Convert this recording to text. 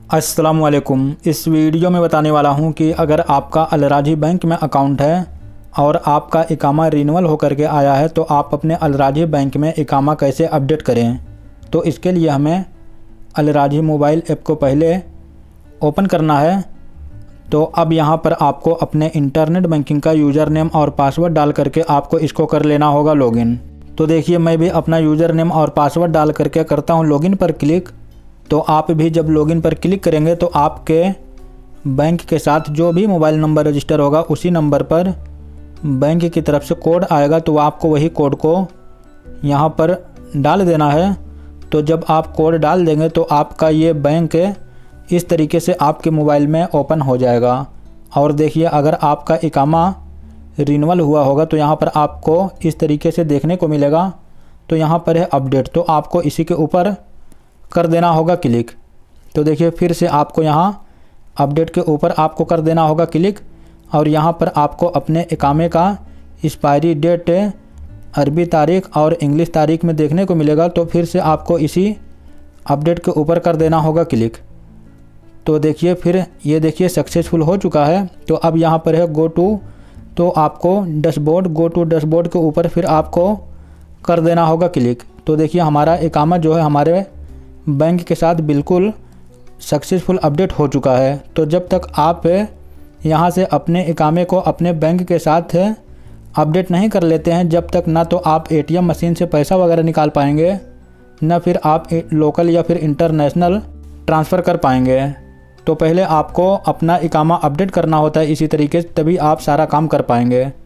अस्सलामुअलैकुम। इस वीडियो में बताने वाला हूं कि अगर आपका अलराजी बैंक में अकाउंट है और आपका इकामा रिन्यूअल होकर के आया है तो आप अपने अलराजी बैंक में इकामा कैसे अपडेट करें। तो इसके लिए हमें अलराजी मोबाइल ऐप को पहले ओपन करना है। तो अब यहां पर आपको अपने इंटरनेट बैंकिंग का यूज़र नेम और पासवर्ड डाल करके आपको इसको कर लेना होगा लॉगिन। तो देखिए मैं भी अपना यूज़र नेम और पासवर्ड डाल करके करता हूं लॉगिन पर क्लिक। तो आप भी जब लॉगिन पर क्लिक करेंगे तो आपके बैंक के साथ जो भी मोबाइल नंबर रजिस्टर होगा उसी नंबर पर बैंक की तरफ से कोड आएगा, तो आपको वही कोड को यहाँ पर डाल देना है। तो जब आप कोड डाल देंगे तो आपका ये बैंक इस तरीके से आपके मोबाइल में ओपन हो जाएगा। और देखिए अगर आपका इकामा रिन्यूअल हुआ होगा तो यहाँ पर आपको इस तरीके से देखने को मिलेगा। तो यहाँ पर है अपडेट, तो आपको इसी के ऊपर कर देना होगा क्लिक। तो देखिए फिर से आपको यहाँ अपडेट के ऊपर आपको कर देना होगा क्लिक और यहाँ पर आपको अपने इकामे का एक्सपायरी डेट अरबी तारीख और इंग्लिश तारीख में देखने को मिलेगा। तो फिर से आपको इसी अपडेट के ऊपर कर देना होगा क्लिक। तो देखिए फिर ये देखिए सक्सेसफुल हो चुका है। तो अब यहाँ पर है गो टू, तो आपको डैशबोर्ड, गो टू डैशबोर्ड के ऊपर फिर आपको कर देना होगा क्लिक। तो देखिए हमारा इकामा जो है हमारे बैंक के साथ बिल्कुल सक्सेसफुल अपडेट हो चुका है। तो जब तक आप यहाँ से अपने इकामे को अपने बैंक के साथ अपडेट नहीं कर लेते हैं, जब तक ना तो आप एटीएम मशीन से पैसा वगैरह निकाल पाएंगे, ना फिर आप लोकल या फिर इंटरनेशनल ट्रांसफ़र कर पाएंगे। तो पहले आपको अपना इकामा अपडेट करना होता है इसी तरीके से, तभी आप सारा काम कर पाएंगे।